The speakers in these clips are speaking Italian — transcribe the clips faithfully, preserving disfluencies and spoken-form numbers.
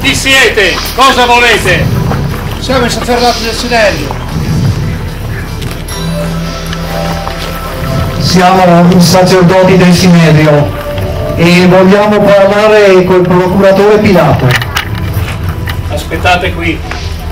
Chi siete? Cosa volete? Siamo i sacerdoti del Sinedrio. Siamo i sacerdoti del Sinedrio e vogliamo parlare col procuratore Pilato. Aspettate qui.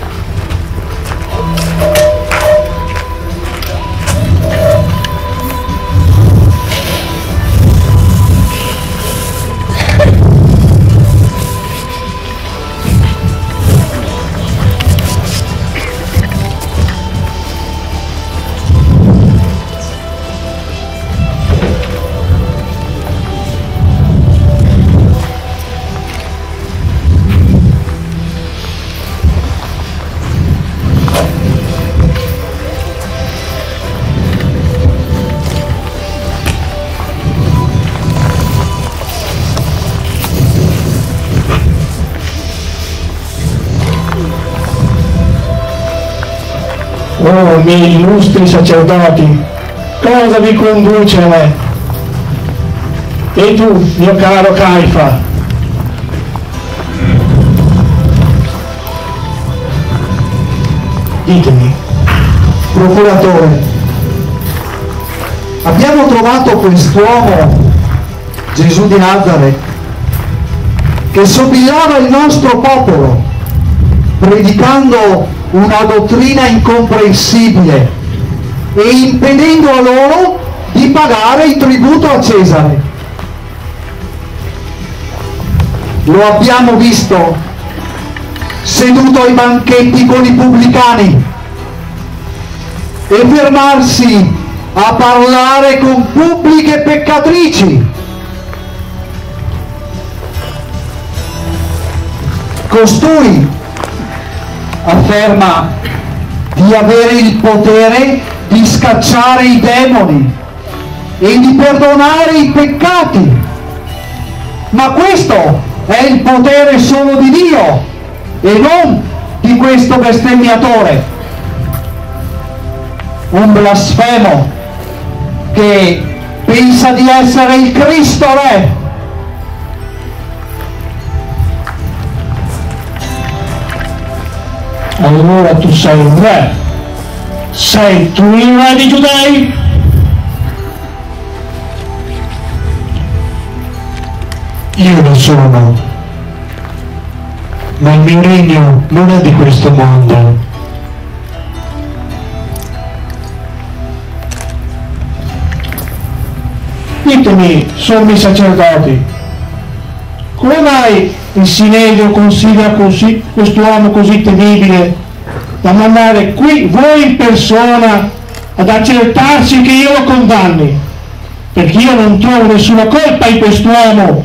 Oh, miei illustri sacerdoti, cosa vi conduce a me? E tu, mio caro Caifa? Ditemi, procuratore, abbiamo trovato quest'uomo, Gesù di Nazaret, che sobillava il nostro popolo, predicando una dottrina incomprensibile e impedendo a loro di pagare il tributo a Cesare. Lo abbiamo visto seduto ai banchetti con i pubblicani e fermarsi a parlare con pubbliche peccatrici. Costui afferma di avere il potere di scacciare i demoni e di perdonare i peccati, ma questo è il potere solo di Dio e non di questo bestemmiatore, un blasfemo che pensa di essere il Cristo Re. Allora tu sei un re? Sei tu il re di Giudei? Io lo sono, ma il mio regno non è di questo mondo. Ditemi, sommi sacerdoti, come mai il Sinedrio considera così quest'uomo così temibile da mandare qui voi in persona ad accertarsi che io lo condanni? Perché io non trovo nessuna colpa in quest'uomo.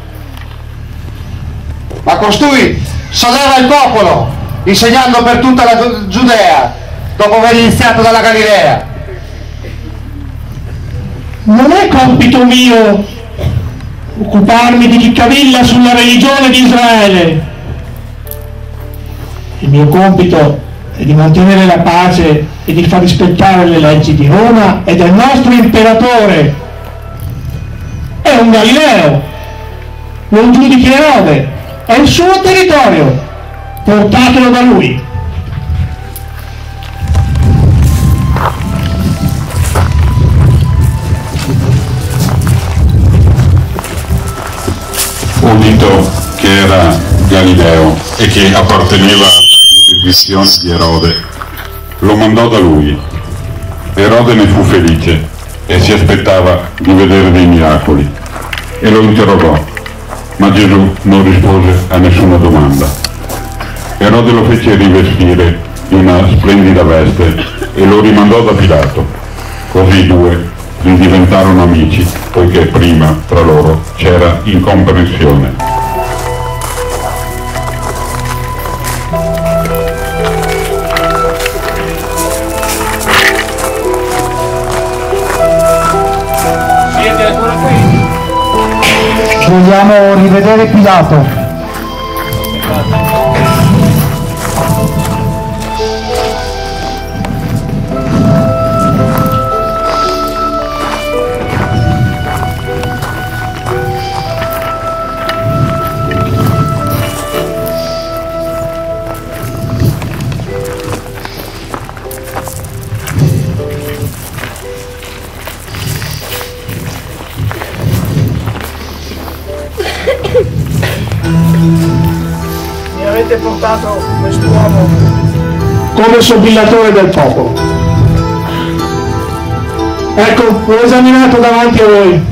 Ma costui solleva il popolo, insegnando per tutta la Giudea, dopo aver iniziato dalla Galilea. Non è compito mio occuparmi di chi cavilla sulla religione di Israele. Il mio compito è di mantenere la pace e di far rispettare le leggi di Roma e del nostro imperatore. È un Galileo, non giudichi Erode, è il suo territorio, portatelo da lui. Udito che era Galileo e che apparteneva alla giurisdizione di Erode, lo mandò da lui. Erode ne fu felice e si aspettava di vedere dei miracoli e lo interrogò, ma Gesù non rispose a nessuna domanda. Erode lo fece rivestire di una splendida veste e lo rimandò da Pilato. Così i due diventarono amici, poiché prima tra loro c'era incomprensione. Siete ancora qui? Vogliamo rivedere Pilato. avete portato quest'uomo come sobillatore del popolo. Ecco, l'ho esaminato davanti a voi,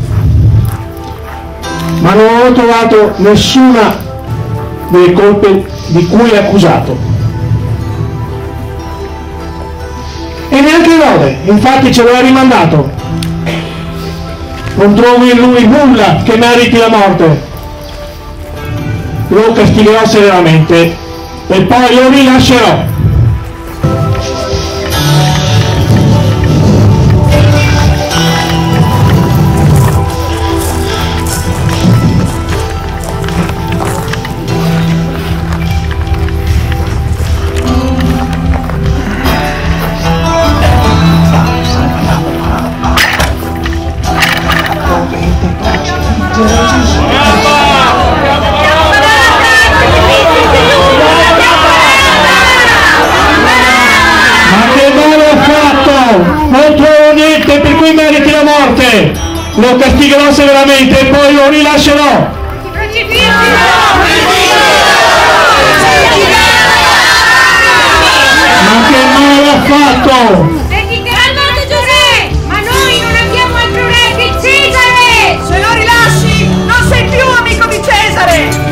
ma non ho trovato nessuna delle colpe di cui è accusato. E neanche Erode, infatti ce lo ha rimandato. Non trovo in lui nulla che meriti la morte. Lo castigherò severamente e poi lo rilascerò. Non trovo niente per cui meriti la morte. Lo castigherò severamente e poi lo rilascerò. Ma che male ha fatto? Calmate Giuseppe, ma noi non abbiamo altro re che Cesare. Se lo rilasci non sei più amico di Cesare.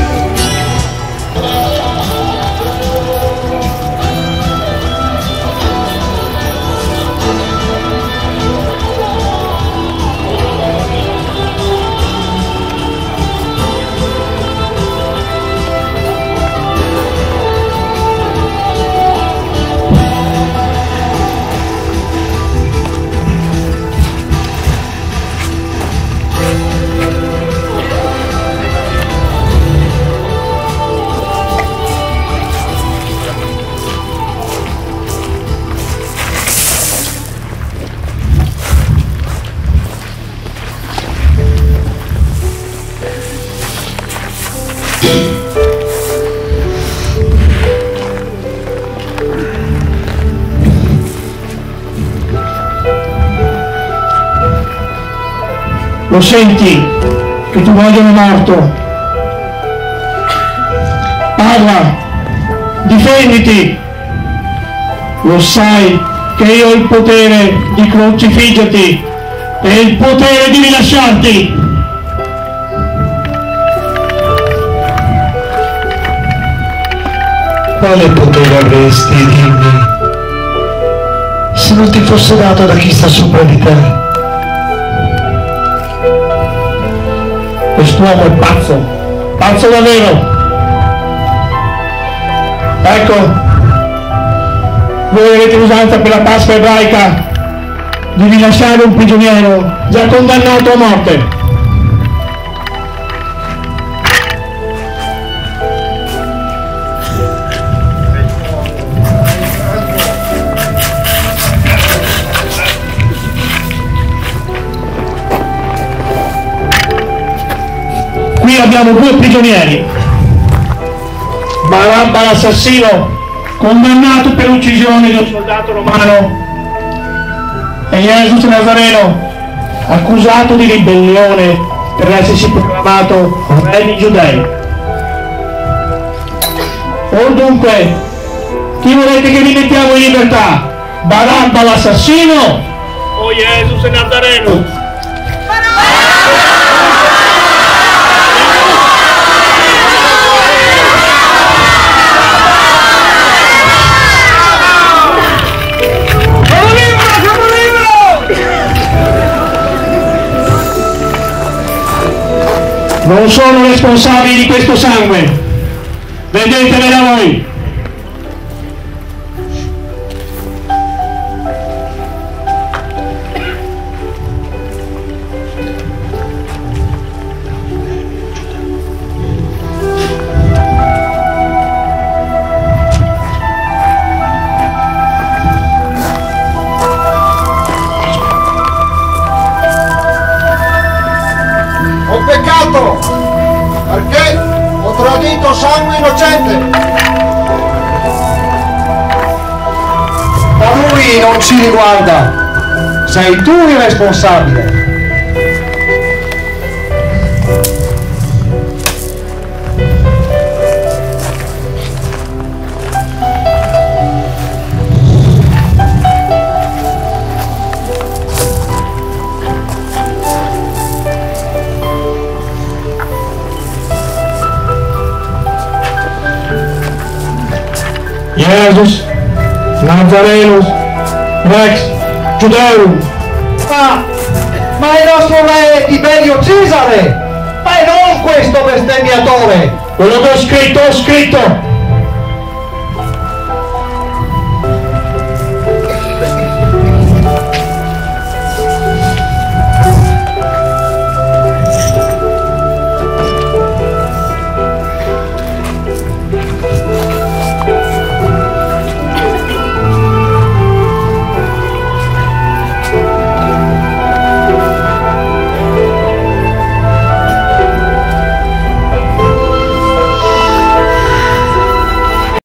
Lo senti che ti vogliono morto? Parla, difenditi. Lo sai che io ho il potere di crocifiggerti e il potere di rilasciarti. Quale potere avresti, dimmi, se non ti fosse dato da chi sta sopra di te? Quest'uomo è pazzo, pazzo davvero. Ecco, voi avete usanza per la Pasqua ebraica di rilasciare un prigioniero già condannato a morte. Qui abbiamo due prigionieri, Barabba l'assassino, condannato per l'uccisione di un soldato romano, e Jesus Nazareno, accusato di ribellione per essersi proclamato re di Giudei. O dunque, chi volete che rimettiamo in libertà? Barabba l'assassino o Jesus Nazareno? Non sono responsabili di questo sangue, vedetevela voi. Ho peccato perché ho tradito sangue innocente. Ma lui non ci riguarda, sei tu il responsabile. Jesus, Nazarenus, Rex, Giudeum. Ma, ma è il nostro re Tiberio Cesare! Ma è non questo bestemmiatore! Quello che ho scritto, ho scritto!